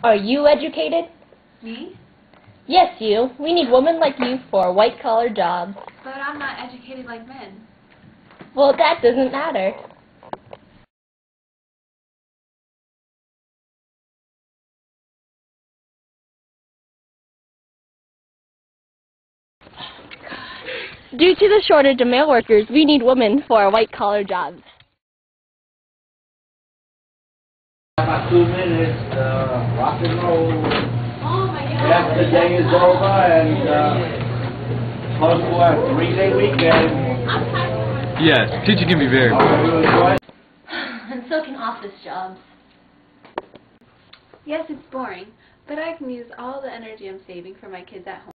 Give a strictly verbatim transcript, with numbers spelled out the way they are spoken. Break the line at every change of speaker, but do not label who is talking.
Are you educated?
Me?
Yes, you. We need women like you for white-collar jobs.
But I'm not educated like men.
Well, that doesn't matter. Due to the shortage of male workers, we need women for white-collar jobs.
About two minutes, uh, rock and roll.
Oh my God.
Yes, the day is over, and uh, close to a three-day weekend.
Yes, teaching can be very boring.
And so can office jobs.
Yes, it's boring, but I can use all the energy I'm saving for my kids at home.